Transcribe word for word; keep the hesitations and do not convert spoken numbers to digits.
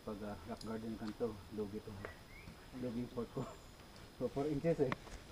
pag uh, rock garden kanto, lugi to. Luging port ko. So four inches eh.